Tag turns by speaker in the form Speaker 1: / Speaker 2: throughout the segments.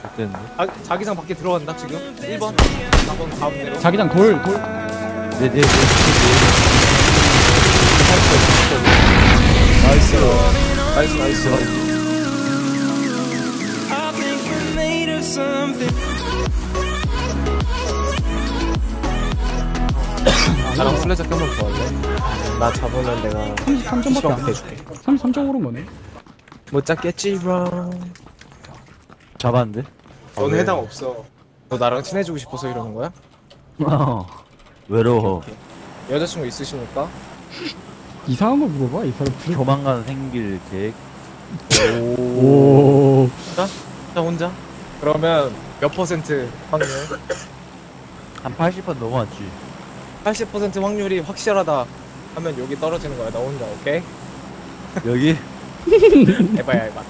Speaker 1: 됐는데.
Speaker 2: 자기장 밖에 들어간다 지금. 1번 4번 가운데로.
Speaker 3: 자기장 돌.
Speaker 1: 네네.
Speaker 2: 나이스. 나이스. 나랑 술래잡기 한번 좋아할래? 나 잡으면 내가
Speaker 3: 33점밖에 안
Speaker 2: 해줄게.
Speaker 3: 33점 오른 거네.
Speaker 2: 못 잡겠지, bro.
Speaker 1: 잡았는데?
Speaker 2: 넌 해당 없어. 너 나랑 친해지고 싶어서 이러는 거야?
Speaker 1: 외로워.
Speaker 2: 여자친구 있으십니까?
Speaker 3: 이상한 거 물어봐 이 사람.
Speaker 1: 조만간 생길 계획.
Speaker 3: 오.
Speaker 2: 혼자? 그러면 몇 퍼센트 확률?
Speaker 1: 한 80번 넘어왔지.
Speaker 2: 80% 확률이 확실하다 하면 여기 떨어지는 거야. 나 혼자. 오케이?
Speaker 1: 여기?
Speaker 2: 해봐야 해봐.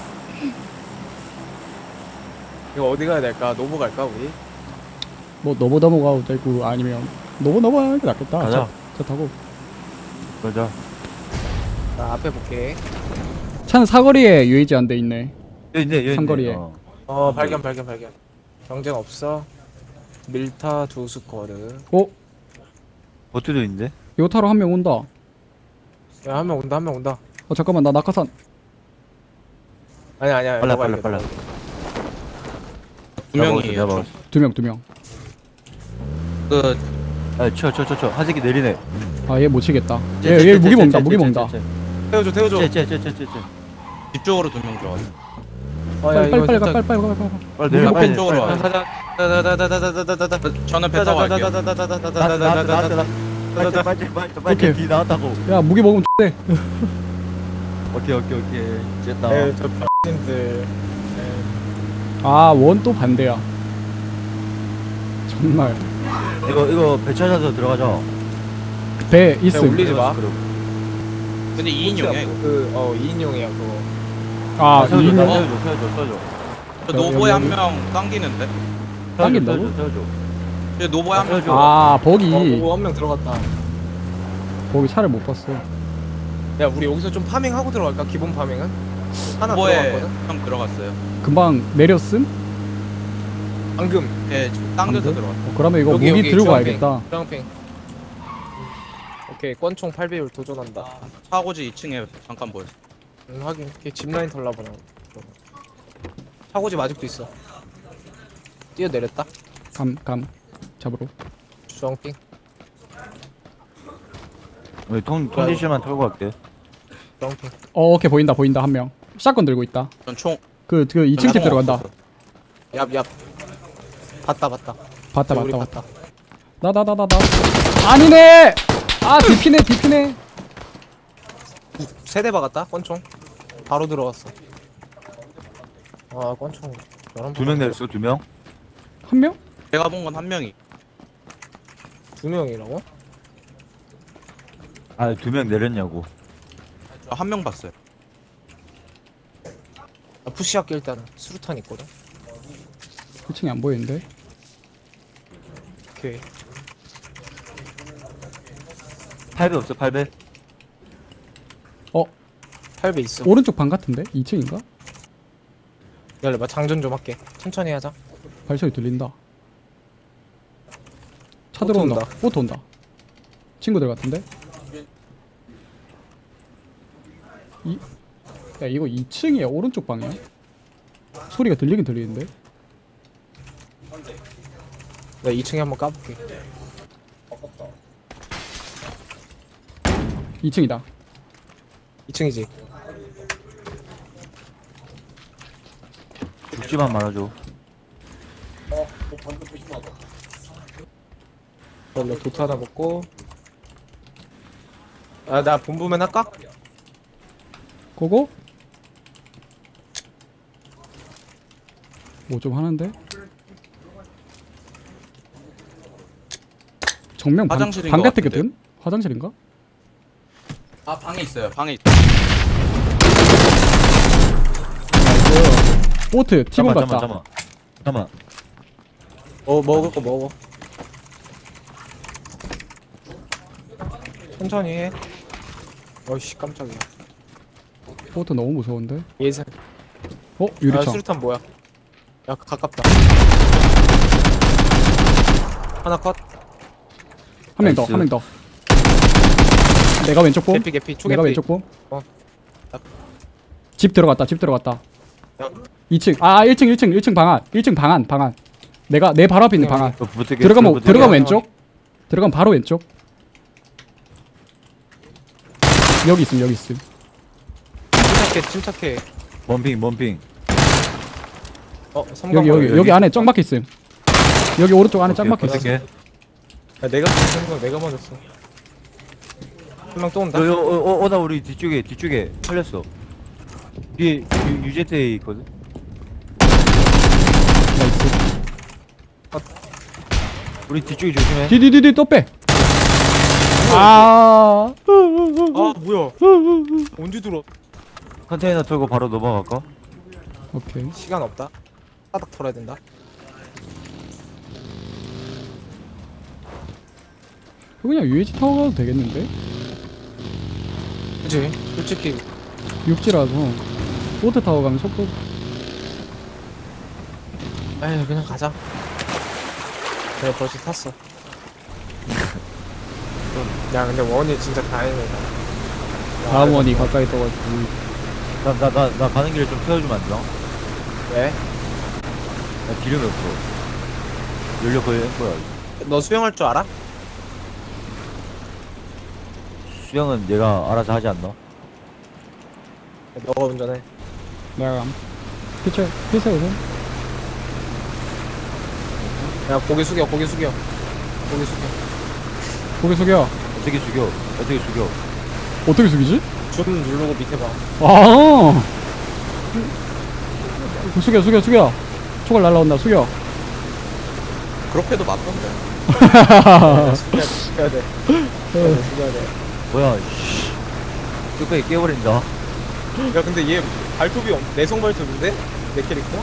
Speaker 2: 이거 어디 가야 될까? 노브 갈까 우리?
Speaker 3: 뭐 너보다모 가도 되고 아니면 너보 하는 게 낫겠다.
Speaker 1: 가자.
Speaker 3: 차 타고.
Speaker 1: 가자.
Speaker 2: 나 앞에 볼게.
Speaker 3: 차는 사거리에 유해지 안 돼 있네.
Speaker 1: 여기 있네.
Speaker 3: 삼거리에.
Speaker 2: 발견. 경쟁 없어. 밀타 두 스쿼드.
Speaker 1: 버티도 있는데?
Speaker 3: 이거 타러 한 명 온다.
Speaker 2: 야, 한 명 온다.
Speaker 3: 잠깐만 나 낙하산.
Speaker 2: 아니야.
Speaker 1: 빨라.
Speaker 4: 두 명이에요.
Speaker 3: 두 명.
Speaker 1: 쳐. 하새끼 내리네.
Speaker 3: 아 얘 못 치겠다. 얘 무기 먹는다.
Speaker 2: 태워줘.
Speaker 4: 뒤쪽으로 두 명 들어가요.
Speaker 3: 빨리 가.
Speaker 1: 빨리 내려.
Speaker 4: 앞에 쪽으로 와요. 저는 배 타고 갈게요.
Speaker 1: 빨리 뒤 나왔다고.
Speaker 3: 야 무기 먹으면 X돼.
Speaker 1: 오케이. 됐다.
Speaker 2: 저 X들.
Speaker 3: 아 원 또 반대야. 정말.
Speaker 1: 이거 배 찾아서 들어가자.
Speaker 3: 배 있음.
Speaker 2: 올리지 마.
Speaker 4: 근데 2인용이야 이거.
Speaker 2: 2인용이야 그거.
Speaker 3: 아
Speaker 1: 세워줘.
Speaker 3: 이는
Speaker 1: 세워줘.
Speaker 4: 저 노보에 한 명 당기는데?
Speaker 3: 당긴다고?
Speaker 1: 세워줘.
Speaker 4: 저 노보에 한 명.
Speaker 3: 아 버기.
Speaker 2: 한 명 들어갔다.
Speaker 3: 버기 차를 못 봤어.
Speaker 2: 야 우리 여기서 좀 파밍하고 들어갈까? 기본 파밍은? 하나
Speaker 4: 노보에
Speaker 2: 들어갔거든?
Speaker 4: 형 들어갔어요.
Speaker 3: 금방 내렸음?
Speaker 2: 방금.
Speaker 4: 예, 당겨서
Speaker 3: 방금?
Speaker 4: 들어갔어.
Speaker 3: 그러면 이거 무기 들고 가야겠다.
Speaker 2: 주황핑. 오케이 권총 8배율 도전한다.
Speaker 4: 차고지 2층에 잠깐 보였어.
Speaker 2: 확인. 걔 짚라인 털라보나. 차고집 아직도 있어. 뛰어내렸다.
Speaker 3: 감 잡으러.
Speaker 2: 주황핑.
Speaker 1: 우리 통지실만 털고 갈게.
Speaker 2: 주황핑.
Speaker 3: 오케이 보인다 한 명. 샷건 들고 있다.
Speaker 4: 전 총.
Speaker 3: 그 2층 집 들어간다.
Speaker 2: 얍. 봤다.
Speaker 3: 봤다. 나. 아니네. 아 디피네.
Speaker 2: 세대 박았다. 권총. 바로 들어갔어. 아 권총.
Speaker 1: 2명 내렸어. 2명?
Speaker 3: 한 명?
Speaker 4: 제가 본 건 한 명이.
Speaker 2: 2명이라고?
Speaker 1: 아 2명 내렸냐고.
Speaker 4: 저 한 명 봤어요.
Speaker 2: 나 푸시할게 일단은. 수류탄 있거든.
Speaker 3: 1층이 안 보이는데.
Speaker 2: 오케이.
Speaker 1: 8배 없어 8배?
Speaker 2: 8배 있어.
Speaker 3: 오른쪽 방 같은데? 2층인가?
Speaker 2: 기다려봐. 장전 좀 할게. 천천히 하자.
Speaker 3: 발소리 들린다. 차
Speaker 2: 보트
Speaker 3: 들어온다.
Speaker 2: 온다.
Speaker 3: 보트 온다. 친구들 같은데? 야 이거 2층이야? 오른쪽 방이야? 소리가 들리긴 들리는데?
Speaker 2: 나 2층에 한번 까볼게.
Speaker 3: 2층이다.
Speaker 2: 2층이지.
Speaker 1: 죽지만 말아줘.
Speaker 2: 그러면 도트 하나 먹고. 나 본부면 할까?
Speaker 3: 고고? 뭐 좀 하는데? 정면
Speaker 4: 화장실인
Speaker 3: 방
Speaker 4: 것
Speaker 3: 같거든? 화장실인가?
Speaker 4: 아 방에 있어요. 방에 있어.
Speaker 3: 보트 티본 같다.
Speaker 1: 잠깐만.
Speaker 2: 먹을 거 먹어. 천천히 해. 어이씨 야 가깝다. 하나 컷.
Speaker 3: 한 명 더,
Speaker 1: 나이스.
Speaker 3: 한 명 더. 내가 왼쪽 봄.
Speaker 2: 개피 개피 초개피.
Speaker 3: 내가 왼쪽 봄.
Speaker 2: 어.
Speaker 3: 집 들어갔다, 집 들어갔다.
Speaker 2: 야.
Speaker 3: 2층. 아, 1층 방안. 1층 방안. 내가 내 바로 앞에 있는 방안.
Speaker 1: 그 붙을게.
Speaker 3: 들어가면
Speaker 2: 들어가.
Speaker 3: 왼쪽. 들어가면 바로 왼쪽. 여기 있음.
Speaker 2: 침착해.
Speaker 1: 원핑.
Speaker 2: 섬광.
Speaker 3: 여기 안에 짱 박혀 있음. 여기 오른쪽 안에 짱 박혀 있음.
Speaker 1: 붙을게.
Speaker 2: 야, 내가 맞은 건 내가 맞았어. 한 명 또 온다.
Speaker 1: 나 우리 뒤쪽에 털렸어. 뒤에 유제트에 있거든.
Speaker 3: 나이스.
Speaker 1: 우리 뒤쪽에 조심해.
Speaker 3: 뒤 또 빼. 아.
Speaker 2: 아 뭐야? 언제 들어?
Speaker 1: 컨테이너 털고 바로 넘어갈까?
Speaker 3: 오케이.
Speaker 2: 시간 없다. 따닥 털어야 된다.
Speaker 3: 그냥 UH 타고 가도 되겠는데?
Speaker 2: 그치? 솔직히
Speaker 3: 육지라서 보트 타고 가면 속도
Speaker 2: 에이 그냥 가자. 내가 벌써 탔어. 야 근데 원이 진짜 다행이다.
Speaker 3: 다음 원이 가까이 떠가지고.
Speaker 1: 나 가는 길에 좀 태워주면 안 되나?
Speaker 2: 왜?
Speaker 1: 나 기름이 없어. 연료 거의 한 거야.
Speaker 2: 너 수영할 줄 알아?
Speaker 1: 수영은 얘가 알아서 하지 않나?
Speaker 2: 너가 운전해.
Speaker 3: 내가 피세 우선.
Speaker 2: 야 고개 숙여.
Speaker 3: 고개 숙여.
Speaker 1: 어떻게 죽여?
Speaker 3: 어떻게 숙이지?
Speaker 2: 줌 누르고 밑에 봐.
Speaker 3: 아. 숙여. 초갈 날라온다. 숙여.
Speaker 4: 그렇게도 맞던데.
Speaker 2: 숙여야 돼. 숙여야 돼.
Speaker 1: 뭐야? 씨. 뚝배기 깨버린다.
Speaker 2: 야 근데 얘 발톱이 내성 발톱인데? 내 캐릭터?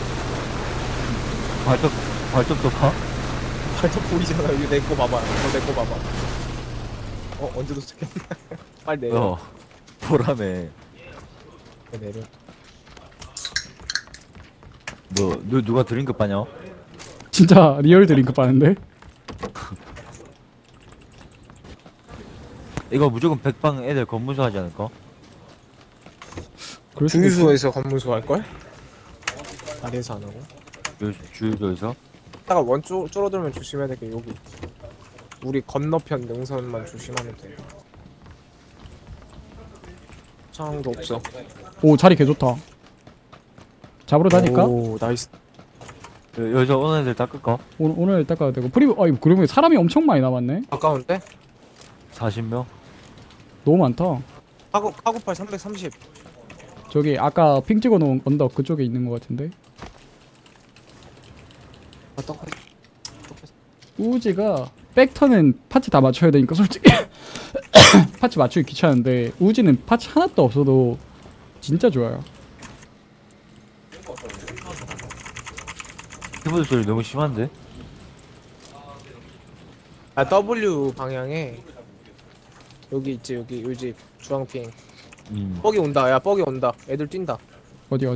Speaker 1: 발톱도 봐?
Speaker 2: 발톱 보이잖아. 이거 내 거 봐봐. 내 거 봐봐. 언제 도착했나? 빨리 내려.
Speaker 1: 보라매.
Speaker 2: 내려.
Speaker 1: 너 누가 드링크 빠냐?
Speaker 3: 진짜 리얼 드링크 빠는데?
Speaker 1: 이거 무조건 백방 애들 검문소 하지 않을까?
Speaker 3: 그럴 수도 있지.
Speaker 2: 주유소에서 검문소 할걸? 아래에서 안 하고.
Speaker 1: 주유소에서?
Speaker 2: 이따가 원 줄어들면 조심해야 될 게 여기. 우리 건너편 능선만 조심하면 돼. 창도 없어.
Speaker 3: 오, 자리 개 좋다. 잡으러 다닐까?
Speaker 2: 오 나이스.
Speaker 1: 여기서 오는 애들 닦을까?
Speaker 3: 오늘 닦아야 되고. 그리고 사람이 엄청 많이 남았네.
Speaker 2: 가까운데?
Speaker 1: 40명?
Speaker 3: 너무 많다.
Speaker 2: 카고팔 330.
Speaker 3: 저기 아까 핑 찍어놓은 언덕 그쪽에 있는 것 같은데. 우지가 백터는 파츠 다 맞춰야 되니까 솔직히 파츠 맞추기 귀찮은데 우지는 파츠 하나도 없어도 진짜 좋아요.
Speaker 1: 키보드 소리 너무 심한데?
Speaker 2: W 방향에 여기 있지. 여기 요집 주황핑. 뻑이 온다. 야 뻑이 온다. 애들 뛴다.
Speaker 3: 어디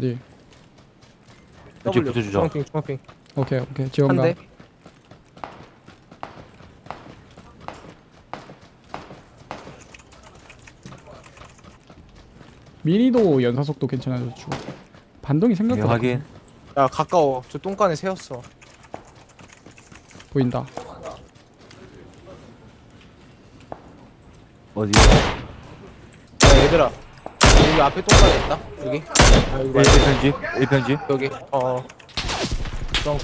Speaker 1: 이쪽 붙여주자.
Speaker 2: 주황핑.
Speaker 3: 오케이 지원가.
Speaker 2: 한 대.
Speaker 3: 미니도 연사속도 괜찮아졌죠. 반동이
Speaker 1: 예,
Speaker 3: 생각보다
Speaker 1: 확인.
Speaker 2: 야 가까워. 저 똥간에 세웠어.
Speaker 3: 보인다.
Speaker 1: 어디?
Speaker 2: 야 얘들아. 여기 앞에 똥간에 있다. 여기. 아 여기 말고
Speaker 1: 1편집?
Speaker 2: 여기. 주황핑.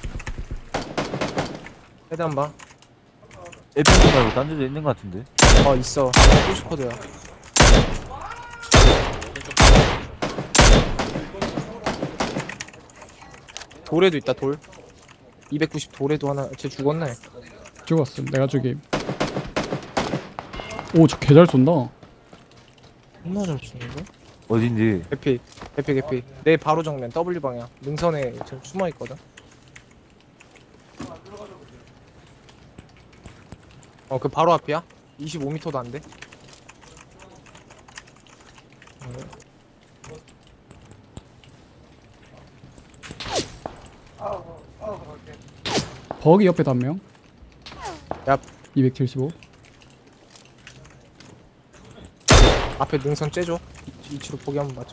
Speaker 2: 헤드 한 방.
Speaker 1: 1편집 말고 딴 데도 있는 것 같은데?
Speaker 2: 있어. 푸시코드야. 돌에도 있다. 돌. 290 돌에도 하나. 쟤 죽었네.
Speaker 3: 죽었음. 내가 죽임. 오, 저 개 잘 쏜다.
Speaker 2: 존나 잘 치는데?
Speaker 1: 어딘지.
Speaker 2: 개피. 내 바로 정면 W 방향. 능선에 지금 숨어 있거든. 그 바로 앞이야. 25m도 안 돼.
Speaker 3: 버기 옆에도 한 명.
Speaker 2: 야
Speaker 3: 275.
Speaker 2: 앞에 능선 째줘. 위치로 포기 한번 맞춰.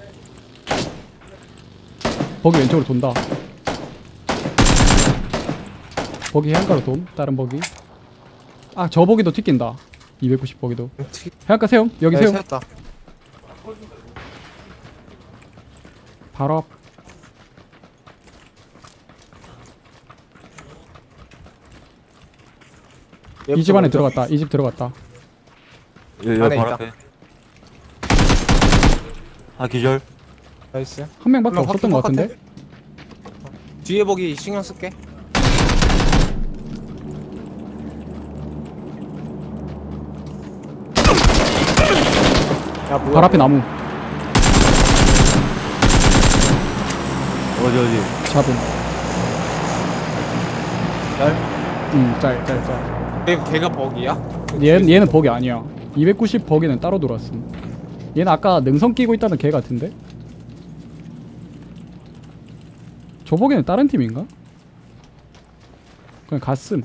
Speaker 3: 버기 왼쪽으로 돈다. 버기 해안가로 돔. 다른 버기. 아 저 버기도 튀긴다. 290 버기도. 해안가 세움. 여기
Speaker 2: 야,
Speaker 3: 세움.
Speaker 2: 세웠다.
Speaker 3: 바로 앞. 이 집 안에 들어갔다. 이 집 들어갔다.
Speaker 1: 여기
Speaker 2: 안에
Speaker 1: 바로
Speaker 2: 있다.
Speaker 1: 앞에. 아 기절.
Speaker 2: 나이스.
Speaker 3: 한 명밖에
Speaker 2: 그럼
Speaker 3: 없었던 것
Speaker 2: 확인
Speaker 3: 같은데.
Speaker 2: 뒤에 보기 신경 쓸게. 야 뭐야?
Speaker 3: 발 앞에 나무.
Speaker 1: 어디.
Speaker 3: 잡음.
Speaker 1: 짤?
Speaker 3: 짤.
Speaker 2: 걔가 버기야?
Speaker 3: 얘는 버기 아니야. 290 버기는 따로 돌았음. 얘는 아까 능선 끼고 있다는 걔 같은데? 저 버기는 다른 팀인가? 그냥 갔음.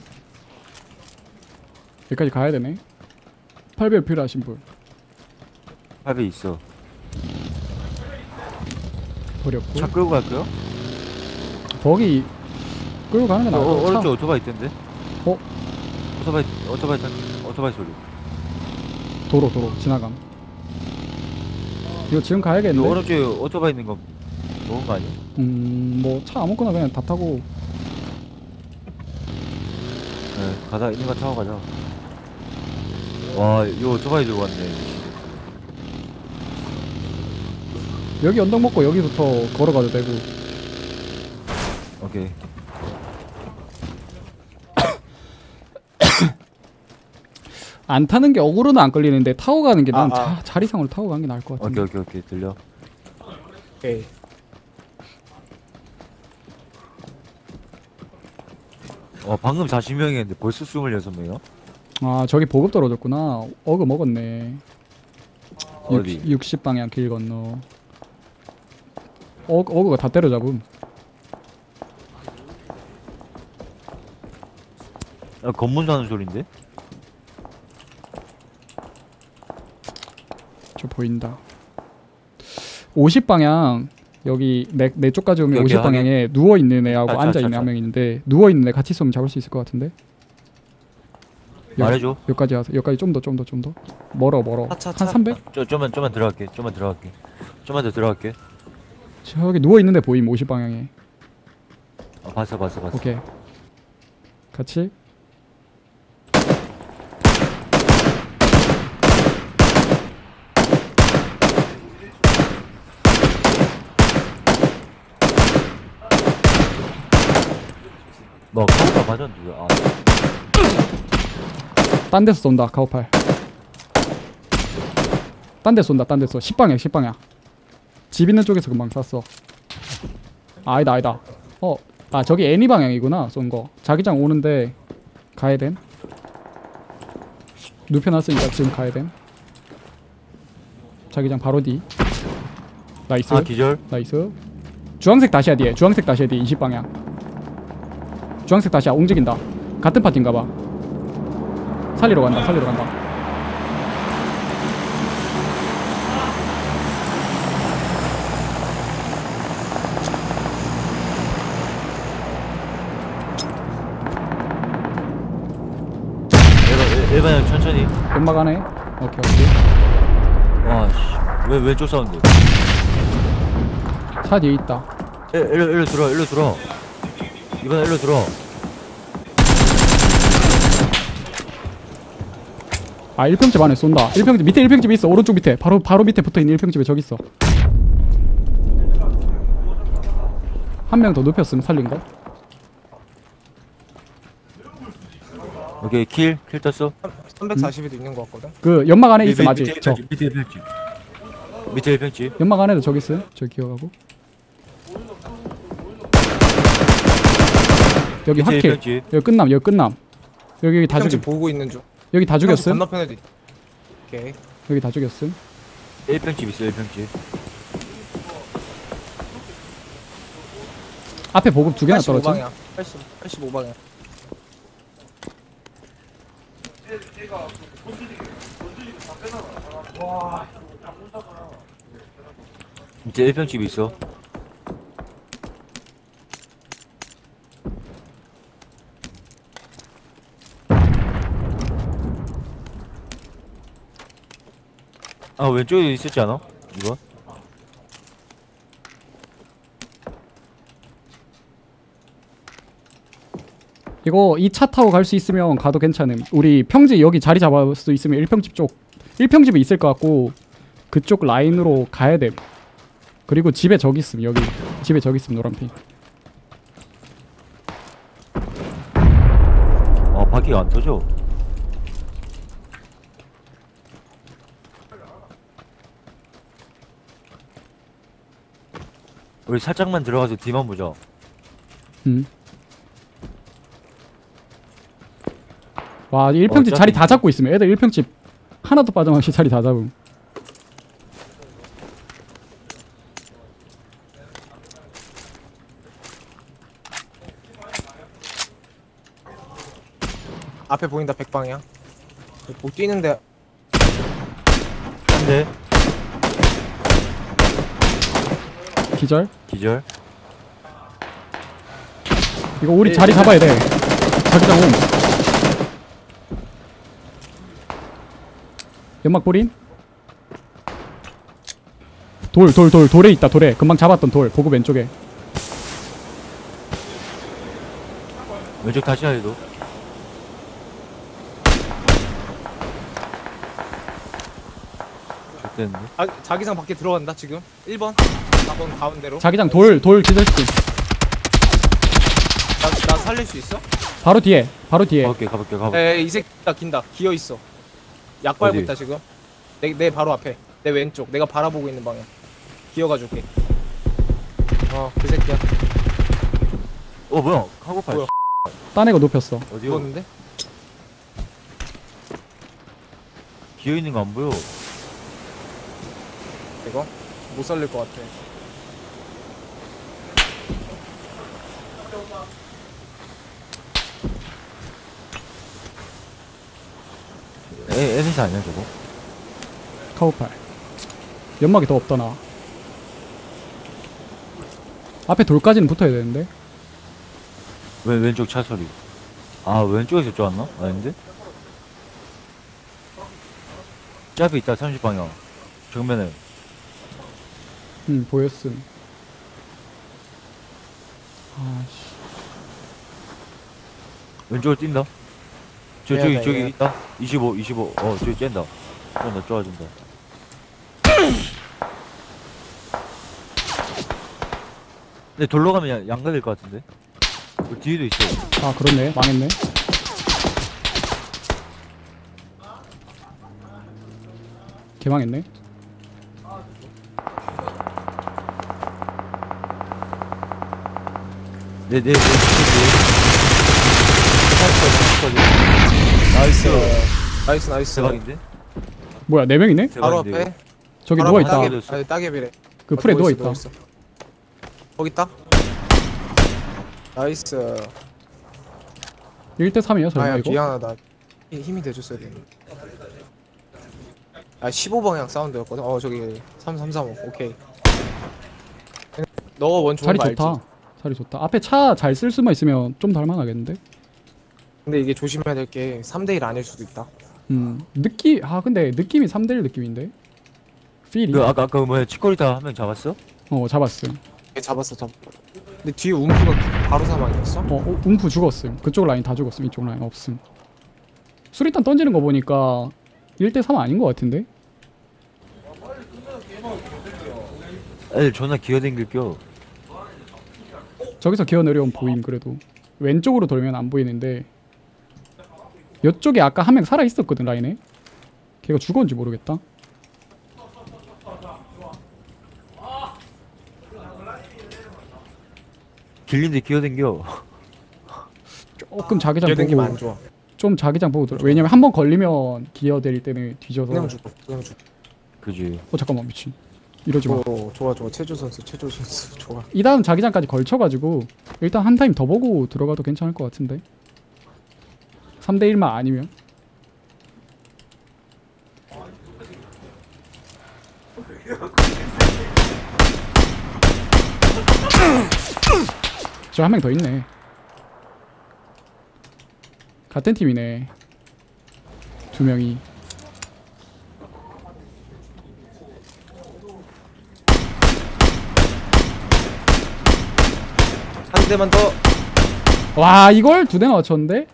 Speaker 3: 여기까지 가야 되네. 8배율 필요하신 분.
Speaker 1: 팔배 있어.
Speaker 3: 버렸고.
Speaker 1: 차 끌고 갈까요?
Speaker 3: 버기 끌고 가는 게 나을 것 같아.
Speaker 1: 오른쪽 오토바이 있던데?
Speaker 3: 어?
Speaker 1: 오토바이 소리.
Speaker 3: 도로 지나감. 이거 지금
Speaker 1: 이
Speaker 3: 가야겠는데?
Speaker 1: 오른쪽에 오토바이 있는 거 먹은 거 아니야?
Speaker 3: 뭐 차 아무거나 그냥 다 타고.
Speaker 1: 네, 가다 있는 거 타고 가자. 와, 이 오토바이 들고 왔네.
Speaker 3: 여기 언덕 먹고 여기부터 걸어가도 되고.
Speaker 1: 오케이.
Speaker 3: 안 타는 게 어그로는 안 끌리는데 타고 가는 게 난
Speaker 2: 아.
Speaker 3: 자리상으로 타고 가는 게 나을 것 같은데.
Speaker 1: 오케이 들려.
Speaker 2: 오케이.
Speaker 1: 방금 40명이었는데 벌써 26명이요?
Speaker 3: 아 저기 보급 떨어졌구나. 어그 먹었네.
Speaker 1: 어디?
Speaker 3: 60방향 길 건너. 어그가 다 때려잡음.
Speaker 1: 검문 사는 소린데?
Speaker 3: 저 보인다. 50방향 여기 내 쪽까지 오면
Speaker 1: 여기
Speaker 3: 50방향에 누워있는 애하고
Speaker 1: 자,
Speaker 3: 앉아있는
Speaker 1: 자.
Speaker 3: 한 명 있는데 누워있는 애 같이 쏘면 잡을 수 있을 것 같은데.
Speaker 1: 말해줘.
Speaker 3: 여기까지 와서 여기까지 좀 더 멀어
Speaker 2: 차.
Speaker 3: 한 300?
Speaker 1: 좀만 들어갈게. 좀만 더 들어갈게.
Speaker 3: 저기 누워있는 애 보임 50방향에.
Speaker 1: 봤어.
Speaker 3: 오케이 같이.
Speaker 1: 뭐 카우가 맞았는데 아,
Speaker 3: 딴 데서 쏜다 카우팔. 딴 데서 쏜다. 10방향 집 있는 쪽에서 금방 쐈어. 아니다 저기 애니 방향이구나 쏜거. 자기장 오는데 가야됨. 눕혀놨으니까 지금 가야됨. 자기장 바로 뒤. 나이스.
Speaker 1: 기절.
Speaker 3: 나이스. 주황색 다시야 뒤에 20방향. 주황색 다시야 움직인다. 같은 파티인가봐. 살리러 간다.
Speaker 1: 일반형 천천히.
Speaker 3: 연막 안에. 오케이.
Speaker 1: 와씨, 왜 왼쪽 사운드?
Speaker 3: 차 뒤에 있다.
Speaker 1: 일로 들어. 이번에 일로 들어.
Speaker 3: 아 1평집 안에 쏜다. 1평집 밑에 1평집 있어. 오른쪽 밑에 바로 밑에 붙어있는 1평집에 저기 있어. 한 명 더 눕혔음 살린거.
Speaker 1: 오케이 킬 떴어.
Speaker 2: 340에도 있는 거 같거든.
Speaker 3: 그 연막 안에 있음 아직. 저
Speaker 1: 밑에 1평집. 밑에 1평집.
Speaker 3: 연막 안에도 저기 있어요. 저 기억하고. 여기
Speaker 1: 밑에
Speaker 3: 확킬.
Speaker 1: 1평집.
Speaker 3: 여기 끝남. 여기 다
Speaker 2: 형집
Speaker 3: 죽였.
Speaker 2: 보고 있는 중.
Speaker 3: 여기 다 죽였음.
Speaker 2: 건너편에도 있. 오케이.
Speaker 3: 여기 다 죽였음.
Speaker 1: 1평집 있어 1평집.
Speaker 3: 앞에 보급 두 개나 떨어져.
Speaker 2: 85방향 85방향.
Speaker 1: 이제 1평집이 있어. 아 왼쪽에 있었지 않아? 이거?
Speaker 3: 이거 이 차 타고 갈 수 있으면 가도 괜찮음. 우리 평지 여기 자리 잡을 수 있으면 1평집 쪽 1평집이 있을 것 같고 그쪽 라인으로 가야 돼. 그리고 집에 저기 있음. 여기 집에 저기 있음 노란핑.
Speaker 1: 바퀴가 안 터져. 우리 살짝만 들어가서 뒤만 보자.
Speaker 3: 와 1평집
Speaker 1: 어차피
Speaker 3: 자리 다 잡고 있으면 애들 1평집 하나도 빠짐없이 자리 다 잡음.
Speaker 2: 앞에 보인다 100방향. 뭐 뛰는데
Speaker 1: 근데
Speaker 3: 기절.
Speaker 1: 기절.
Speaker 3: 이거 우리 자리 잡아야 돼. 자기장 옴. 연막 뿌린. 돌에 있다. 돌에 금방 잡았던 돌 보급 왼쪽에.
Speaker 1: 왼쪽 다시 하래도. 됐는데.
Speaker 2: 자기장 밖에 들어간다 지금. 1번 4번 가운데로.
Speaker 3: 자기장 돌 기절시킴.
Speaker 2: 나 살릴 수 있어?
Speaker 3: 바로 뒤에.
Speaker 1: 가볼게.
Speaker 2: 이 새끼 긴다. 기어 있어. 약 빨고
Speaker 1: 어디?
Speaker 2: 있다 지금. 내 바로 앞에. 내 왼쪽. 내가 바라보고 있는 방향. 기어가 줄게. 그 새끼야.
Speaker 1: 뭐야? 카고팔.
Speaker 2: 뭐야?
Speaker 3: 딴 애가 높였어.
Speaker 1: 어디요?
Speaker 2: 죽었는데?
Speaker 1: 기어 있는 거 안 보여.
Speaker 2: 이거 못 살릴 것 같아.
Speaker 1: 에미사 아니야 저거?
Speaker 3: 카우팔. 연막이 더 없다 나. 앞에 돌까지는 붙어야 되는데.
Speaker 1: 왼쪽 차 소리. 왼쪽에서 쫓았나? 아닌데? 짭이 있다 30방향 정면에.
Speaker 3: 보였음. 아씨.
Speaker 1: 왼쪽으로 뛴다.
Speaker 2: 네,
Speaker 1: 저기
Speaker 2: 네.
Speaker 1: 있다. 25 저기 뛴다. 쫓아준다. 근데 돌로 가면 양가 될 것 같은데. 뒤에도 있어.
Speaker 3: 아 그렇네. 망했네. 개망했네.
Speaker 1: 네.
Speaker 2: 나이스.
Speaker 1: 대박인데?
Speaker 3: 뭐야 4명이네?
Speaker 2: 바로
Speaker 1: 대박인데,
Speaker 2: 앞에.
Speaker 3: 저기
Speaker 2: 바로
Speaker 3: 누워있다.
Speaker 2: 앞에
Speaker 1: 누워있다.
Speaker 2: 따개비래.
Speaker 3: 그 풀에 누워있다.
Speaker 2: 누워있어. 거기 있다. 나이스.
Speaker 3: 1대3이야 설마
Speaker 2: 아야
Speaker 3: 이거?
Speaker 2: 미안하다. 힘이 돼줬어야 돼. 15방향 사운드였거든. 저기 3335. 오케이. 너 원초
Speaker 3: 자리
Speaker 2: 알지?
Speaker 3: 좋다. 자리 좋다. 앞에 차 잘 쓸 수만 있으면 좀 달만하겠는데?
Speaker 2: 근데 이게 조심해야 될 게 3대1 아닐 수도 있다.
Speaker 3: 근데 느낌이 3대1 느낌인데? 필이?
Speaker 1: 아까 뭐야 치코리타 한 명 잡았어?
Speaker 3: 잡았음.
Speaker 2: 잡았어. 근데 뒤에 움프가 바로 사망이었어?
Speaker 3: 움프 죽었음. 그쪽 라인 다 죽었음. 이쪽 라인 없음. 수리탄 던지는 거 보니까 1대3 아닌 거 같은데?
Speaker 1: 애들 존나 기어댕길겨.
Speaker 3: 저기서 기어 내려온 보임 그래도. 왼쪽으로 돌면 안 보이는데 이쪽에 아까 한 명 살아있었거든 라인에. 걔가 죽었는지 모르겠다.
Speaker 1: 길린데 기어댕겨.
Speaker 3: 조금 자기장
Speaker 2: 기어댕기면 안
Speaker 3: 보고
Speaker 2: 좋아.
Speaker 3: 좀 자기장 보고 들어. 왜냐면 한 번 걸리면 기어 내릴 때는 뒤져서.
Speaker 2: 그냥 죽어.
Speaker 1: 그지.
Speaker 3: 잠깐만 미친. 이러지 마.
Speaker 2: 좋아 최조 선수 좋아.
Speaker 3: 이 다음 자기장까지 걸쳐가지고 일단 한 타임 더 보고 들어가도 괜찮을 것 같은데. 3대 1만 아니면. 저 한 명 더 있네. 같은 팀이네. 두 명이.
Speaker 2: 한 대만 더.
Speaker 3: 와 이걸 두 대나 맞췄는데?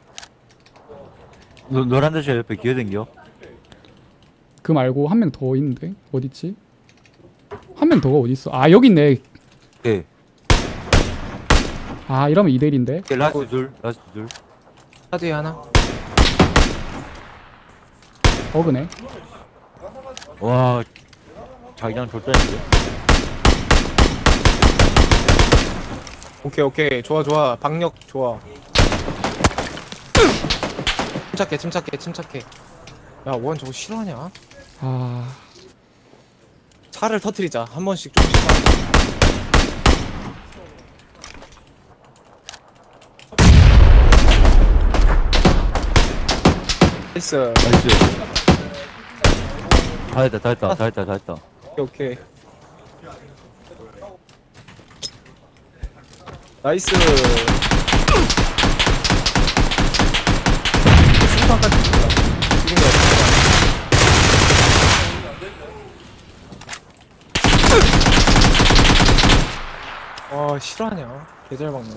Speaker 1: 노란 대시 옆에 기어댕겨.
Speaker 3: 그 말고 한 명 더 있는데 어딨지? 한 명 더가 어딨어? 아 여기 있네.
Speaker 1: 오케이.
Speaker 3: 아 이러면 2대1인데.
Speaker 1: 오케이, 라스트 둘.
Speaker 2: 하드에 하나.
Speaker 3: 어그네.
Speaker 1: 와, 자기장 좋다는데.
Speaker 2: 오케이 좋아 박력 좋아. 침착해. 야 원 저거 싫어하냐?
Speaker 3: 아
Speaker 2: 차를 터트리자 한 번씩 조금씩. 나이스.
Speaker 1: 나이스. 다 했다.
Speaker 2: 오케이. 나이스. 순간까지 죽인 거 같아. 와 싫어하냐? 개잘 박네.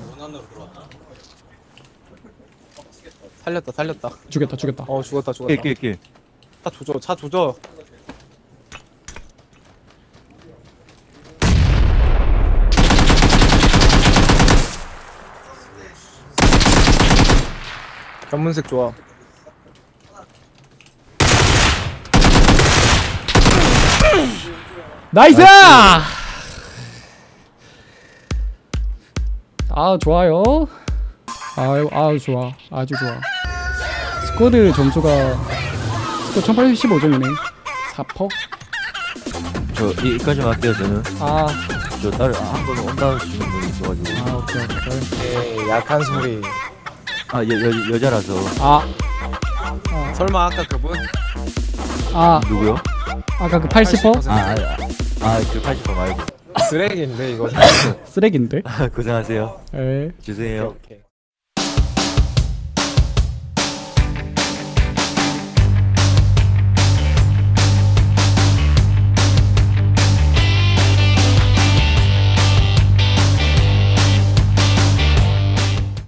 Speaker 2: 살렸다.
Speaker 3: 죽였다.
Speaker 2: 죽었다.
Speaker 1: 오케이.
Speaker 2: 차 조져. 견문색 좋아.
Speaker 3: 나이스! 아 좋아요. 아 좋아. 아주 좋아. 스쿼드 점수가 스쿼드 1815점이네. 4퍼?
Speaker 1: 이까지만 할게요, 저는.
Speaker 3: 아
Speaker 1: 저 다른, 한 번은 온다는 주는 분이 있어가지고.
Speaker 3: 오케이.
Speaker 2: 에이 약한 소리.
Speaker 1: 아, 여자라서.
Speaker 2: 설마 아까 그분?
Speaker 1: 누구요?
Speaker 3: 아까 그 80퍼?
Speaker 1: 그 80% 말고.
Speaker 2: 쓰레기인데 이거.
Speaker 3: 쓰레기인데?
Speaker 1: 고생하세요.
Speaker 3: 에.
Speaker 1: 주세요.
Speaker 2: 오케이.